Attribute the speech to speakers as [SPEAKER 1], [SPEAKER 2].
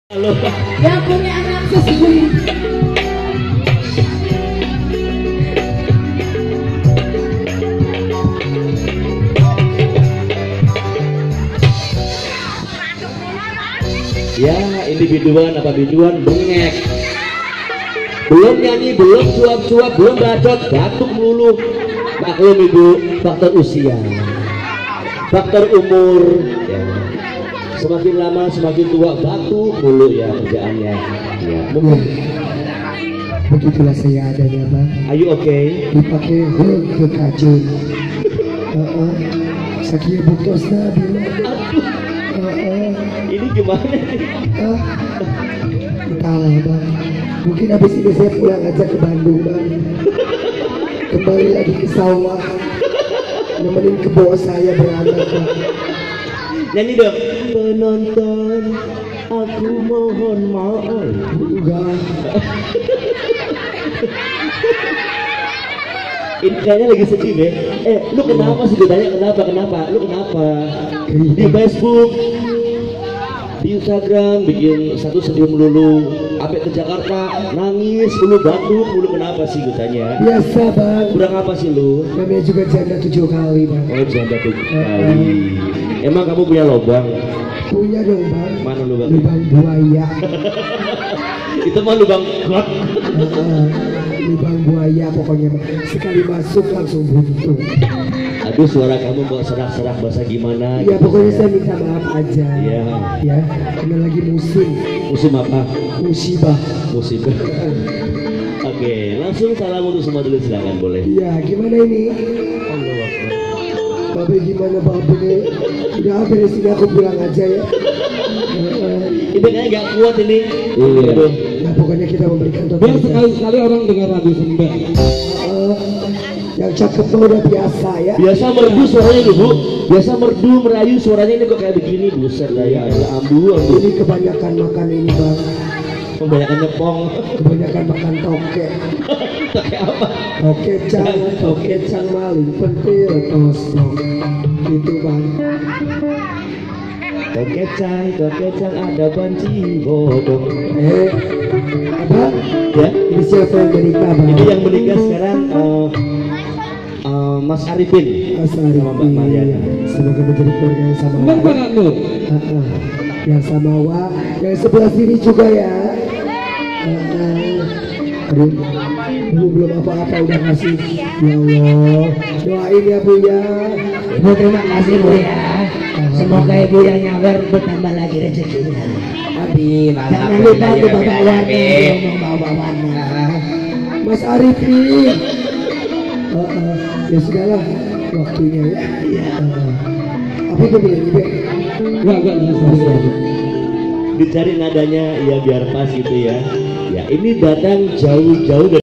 [SPEAKER 1] Yang punya anak sesungguhnya.
[SPEAKER 2] Ya, individuan apa biduan bengek. Belum nyanyi, belum cuap-cuap, belum bacot, batuk melulu. Maklum ibu, faktor usia, faktor umur. Ya. Semakin lama semakin tua batuk mulu ya kerjaannya. Ya, mungkin.
[SPEAKER 3] Begitulah saya adanya bang.
[SPEAKER 2] Are you okay?
[SPEAKER 3] Dipakai ke kajun. Sakia buktosna bilang.
[SPEAKER 2] Ini gimana?
[SPEAKER 3] Entahlah bang. Mungkin habis ini saya pulang aja ke Bandung bang. Kembali lagi ke sawah. Nemenin kebo saya beranak bang.
[SPEAKER 2] Nyanyi dong. Penonton, aku mohon maaf.
[SPEAKER 3] Enggak.
[SPEAKER 2] Ini kayaknya lagi sedih deh. Lu kenapa sih? Gue tanya kenapa? Lu kenapa? Di Facebook, di Instagram bikin satu sedih melulu. Sampai ke Jakarta nangis mulu, batuk mulu, kenapa sih gue tanya?
[SPEAKER 3] Biasa bang.
[SPEAKER 2] Kurang apa sih lu?
[SPEAKER 3] Namanya juga janda 7 kali bang.
[SPEAKER 2] Oh, janda 7 kali. Emang kamu punya lubang?
[SPEAKER 3] Punya dong bang.
[SPEAKER 2] Mana lubang?
[SPEAKER 3] Lubang buaya.
[SPEAKER 2] Itu mah lubang got.
[SPEAKER 3] Lubang buaya pokoknya bang. Sekali masuk langsung buntu.
[SPEAKER 2] Aduh, suara kamu mau serak-serak bahasa gimana?
[SPEAKER 3] Ya
[SPEAKER 2] gitu
[SPEAKER 3] pokoknya
[SPEAKER 2] ya.
[SPEAKER 3] saya minta maaf aja.
[SPEAKER 2] Iya.
[SPEAKER 3] Ya, karena lagi musim.
[SPEAKER 2] Musim apa?
[SPEAKER 3] Musibah.
[SPEAKER 2] Musibah. Oke, langsung salam untuk semua dulu, silakan boleh.
[SPEAKER 3] Iya, gimana ini? Babe gimana babe? Udah beresin aku pulang aja ya.
[SPEAKER 2] Ini kayaknya nggak kuat ini.
[SPEAKER 3] Iya. Nah pokoknya kita memberikan
[SPEAKER 4] Biar
[SPEAKER 3] totalitas.
[SPEAKER 4] sekali-sekali orang dengar radio Sumber.
[SPEAKER 3] Yang cakep tuh udah biasa ya.
[SPEAKER 2] Biasa merdu suaranya dulu, Bu. Biasa merdu merayu suaranya ini kok kayak begini, buset lah ya. Ambu.
[SPEAKER 3] Ini kebanyakan makan ini bang.
[SPEAKER 2] Kebanyakan nyepong.
[SPEAKER 3] Kebanyakan makan toke.
[SPEAKER 2] Toke apa?
[SPEAKER 3] Toke cang maling pentil kosong. Gitu bang.
[SPEAKER 2] Tokecang ada banci bodong.
[SPEAKER 3] Apa?
[SPEAKER 2] Ya,
[SPEAKER 3] Ini siapa yang menikah bang?
[SPEAKER 2] ini yang menikah sekarang Mas Arifin
[SPEAKER 3] Asal
[SPEAKER 2] sama Mbak Mariana.
[SPEAKER 3] Semoga menjadi keluarga yang sama.
[SPEAKER 4] Benar banget lu.
[SPEAKER 3] Yang sama wa, yang sebelah sini juga ya. Aduh, belum apa-apa udah kasih. Ya Allah, doain ya Bu ya.
[SPEAKER 1] Ibu terima kasih Bu ya. Semoga Ibu yang nyawer bertambah lagi rezekinya.
[SPEAKER 3] Amin.
[SPEAKER 1] Jangan lupa tuh bapak-bapak ngomong-ngomongnya.
[SPEAKER 3] Mas Arifin. Ya sudahlah, waktunya ya. Apa itu bilang Ibu?
[SPEAKER 4] Enggak bisa.
[SPEAKER 2] Dicari nadanya ya biar pas gitu ya. Ya, ini datang jauh-jauh dari